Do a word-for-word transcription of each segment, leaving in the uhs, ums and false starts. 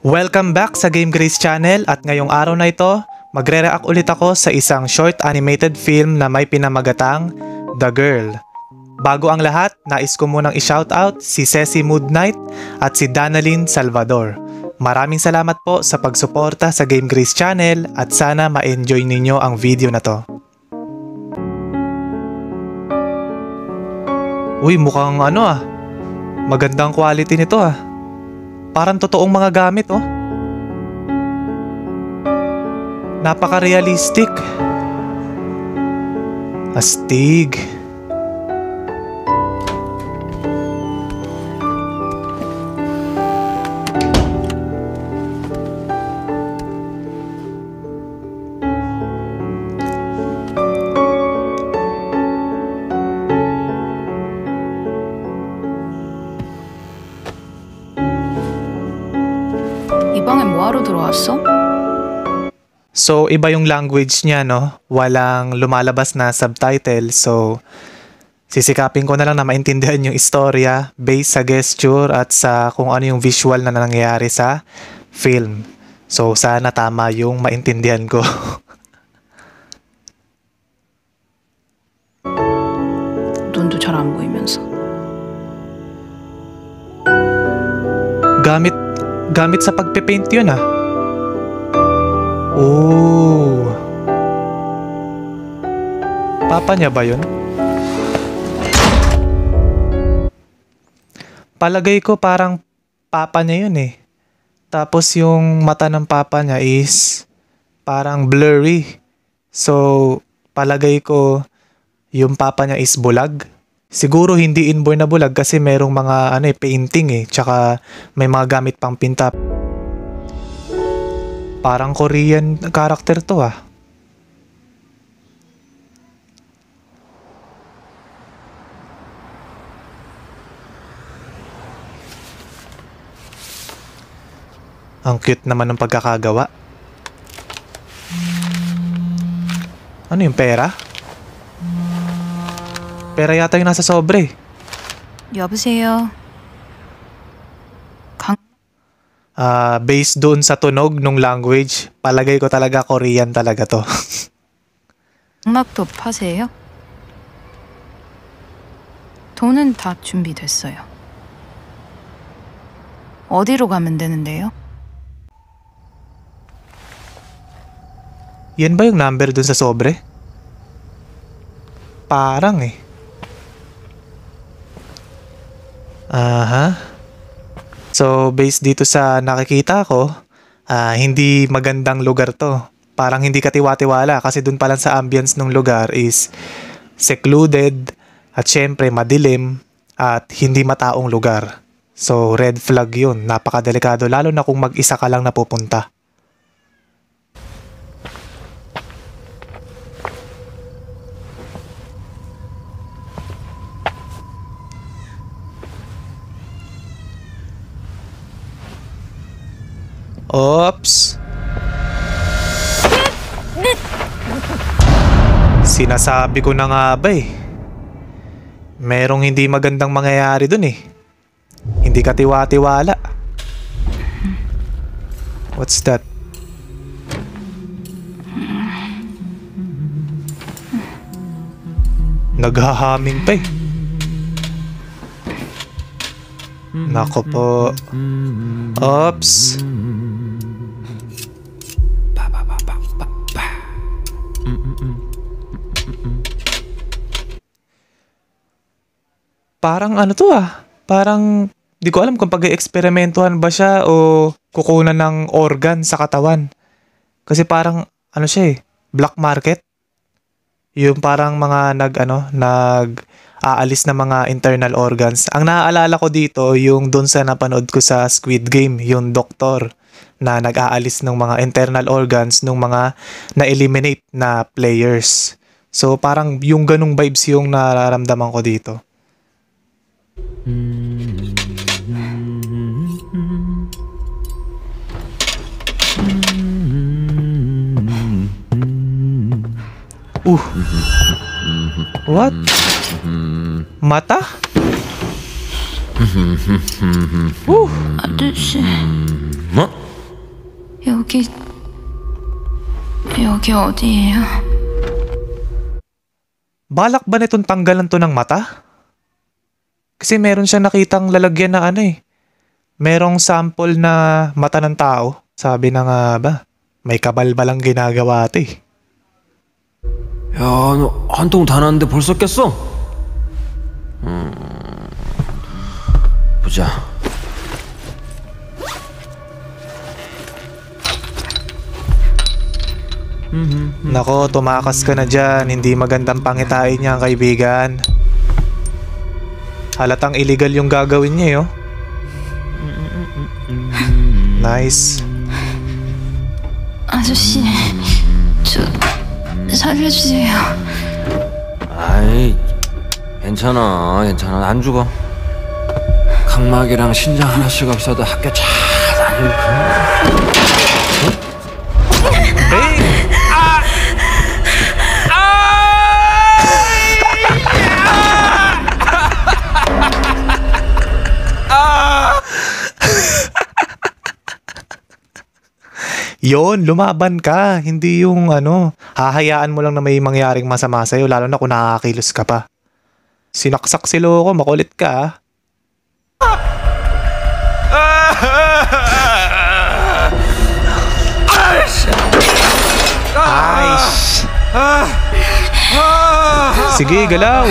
Welcome back sa Game Grace Channel at ngayong araw na ito, magre-react ulit ako sa isang short animated film na may pinamagatang The Girl. Bago ang lahat, nais ko munang i-shoutout si Ceci Moodnight at si Danalyn Salvador. Maraming salamat po sa pagsuporta sa Game Grace Channel at sana ma-enjoy ninyo ang video na to. Uy, mukhang ano ah, magandang quality nito ah. Parang totoong mga gamit oh. Napaka-realistic. Astig. 이 방에 뭐하러 들어왔어? So, iba yung language niya, no? Walang lumalabas na subtitle. So, sisikapin ko na lang na maintindihan yung istorya based sa gesture at sa kung ano yung visual na nangyayari sa film. So, sana tama yung maintindihan ko. 눈도 잘 안 보이면서. Gamit, gamit sa pagpipaint yun ah. Oh. Papa niya ba yun? Palagay ko parang papa niya yun eh. Tapos yung mata ng papa niya is parang blurry. So, palagay ko yung papa niya is bulag. Siguro hindi inborn na bulag kasi merong mga ano eh, painting eh. Tsaka may mga gamit pang pinta. Parang Korean character to ah. Ang cute naman ng pagkakagawa. Ano yung pera? Pera yata yung nasa sobre. 여보세요. 강 Uh, based doon sa tunog nung language, palagay ko talaga Korean talaga to. 음악도 파세요? 돈은 다 준비됐어요. 어디로 가면 되는데요? Yan ba yung number dun sa sobre? Parang eh. Aha. So, based dito sa nakikita ko, uh, hindi magandang lugar to. Parang hindi katiwa-tiwala kasi dun pa lang sa ambience ng lugar is secluded at syempre madilim at hindi mataong lugar. So, red flag yun. Napakadelikado lalo na kung mag-isa ka lang napupunta. Oops. Sinasabi ko na nga ba eh. Merong hindi magandang mangyayari dun eh. Hindi katiwa-tiwala. What's that? Naghahaming pa eh. Nako po. Oops. Parang ano to ah. Parang di ko alam kung pag-eksperimentuhan ba siya o kukunan ng organ sa katawan. Kasi parang ano siya eh, black market. Yung parang mga nag ano, nag aalis na mga internal organs. Ang naaalala ko dito, yung dun sa napanood ko sa Squid Game, yung doktor na nag-aalis ng mga internal organs ng mga na-eliminate na players. So parang yung ganung vibes yung nararamdaman ko dito. Uh. What? Mata? Uh. 아저씨. 뭐? 여기 여기 어디예요? Balak ba nitong tanggalan to ng mata? Kasi meron siyang nakitang lalagyan na ano eh. Merong sample na mata ng tao. Sabi na nga ba, may kabalbalang ginagawa ito eh. 야, 너 한 통 다 났는데 벌써 깼어? 음, 보자. Nako, tumakas ka na dyan. Hindi magandang pangitain niya ang kaibigan. Halatang illegal yung gagawin niya, yo. Nice. 아저씨, 저 살려주세요. 아이, 괜찮아, 괜찮아. 안 죽어. 각막이랑 신장 하나씩 없어도 학교 잘 다니고. Hey! Yon, lumaban ka. Hindi yung ano, hahayaan mo lang na may mangyaring masama sa'yo, lalo na kung nakakakilos ka pa. Sinaksak si Loko, makulit ka ah. Aish. Sige, galaw.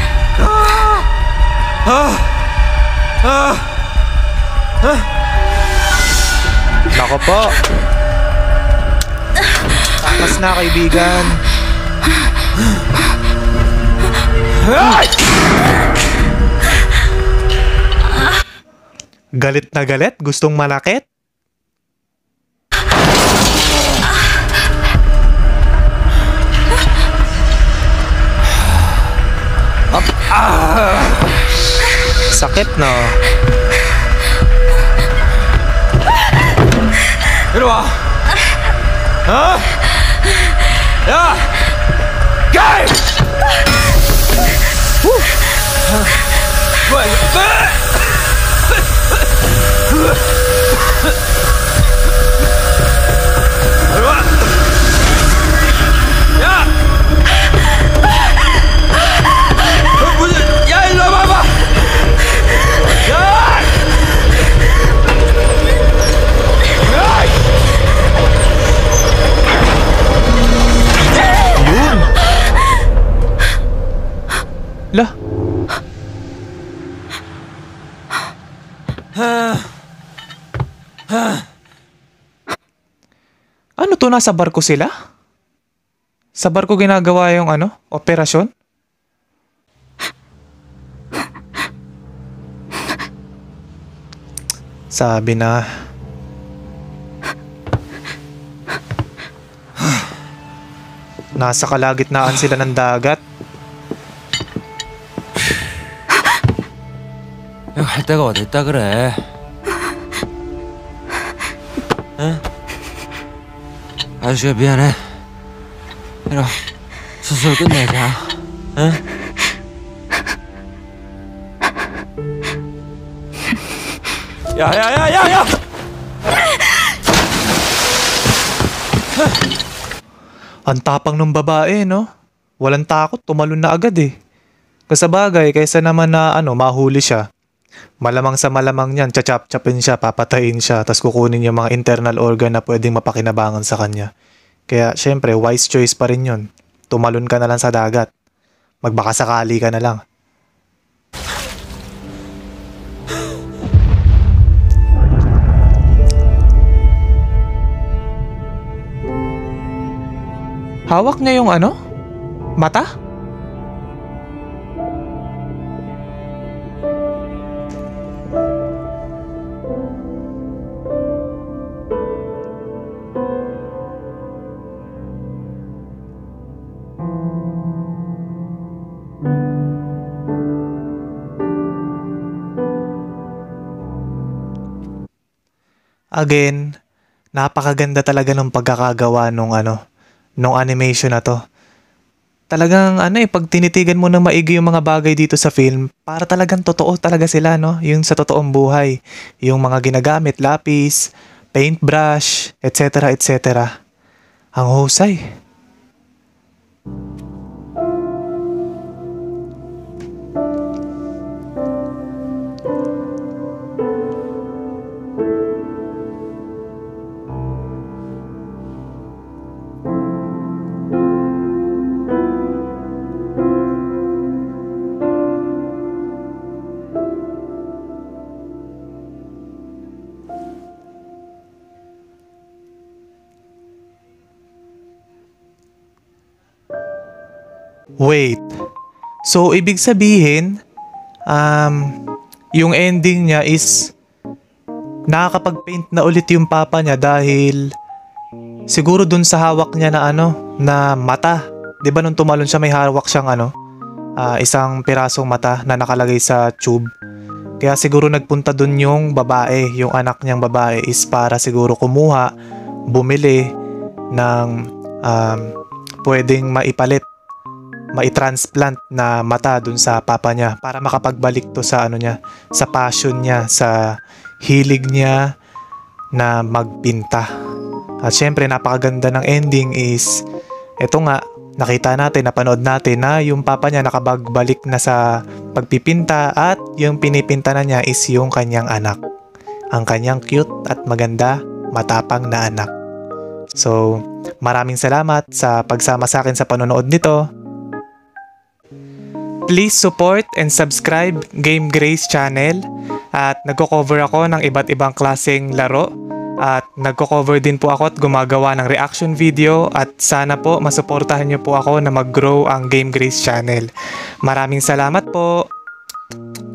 Nako po. Takas na, kaibigan. Galit na galit? Gustong manakit? Sakit, no? 이리 와. 어? 야! 가이! 뭐야 이거? 이리 와. 야! 너 무슨? 야 일로 와봐. 야! 야! Yun. Lah. Ano to, nasa barko sila? Sa barko ginagawa yung ano, operasyon? Sabi na. Nasa kalagitnaan sila ng dagat. 야, 갈 데가 어디 있다 그래? 응? 아저씨가 미안해. 이리 와. 수술 끝내자. 응? 야야야야야! Ang tapang ng babae, no? Walang takot, tumalon na agad eh. Kasabagay, kaysa naman na ano, mahuli siya. Malamang sa malamang niyan, chachap-chapin siya, papatayin siya, tapos kukunin yung mga internal organ na pwedeng mapakinabangan sa kanya. Kaya, syempre, wise choice pa rin yun. Tumalon ka na lang sa dagat. Magbakasakali ka na lang. Hawak niya yung ano? Mata? Again, napakaganda talaga ng pagkakagawa nung ano, nung animation na to. Talagang ano eh, pag tinitigan mo ng maigi yung mga bagay dito sa film, para talagang totoo talaga sila, no? Yung sa totoong buhay. Yung mga ginagamit, lapis, paintbrush, et cetera et cetera. Ang husay. Wait. So, ibig sabihin, um, yung ending niya is nakakapag-paint na ulit yung papa niya dahil siguro dun sa hawak niya na ano, na mata. 'Di ba nung tumalon siya may hawak siyang ano, ah, isang pirasong mata na nakalagay sa tube. Kaya siguro nagpunta dun yung babae, yung anak niyang babae is para siguro kumuha, bumili ng um, pwedeng maipalit, mai-transplant na mata dun sa papa niya para makapagbalik to sa ano niya, sa passion niya, sa hilig niya na magpinta. At syempre napakaganda ng ending is eto nga, nakita natin, napanood natin na yung papa niya nakabagbalik na sa pagpipinta at yung pinipinta na niya is yung kanyang anak. Ang kanyang cute at maganda, matapang na anak. So, maraming salamat sa pagsama sa akin sa panonood nito. Please support and subscribe Game Grace channel at nagko-cover ako ng iba't ibang klaseng laro at nagko-cover din po ako at gumagawa ng reaction video at sana po masuportahan niyo po ako na mag-grow ang Game Grace channel. Maraming salamat po!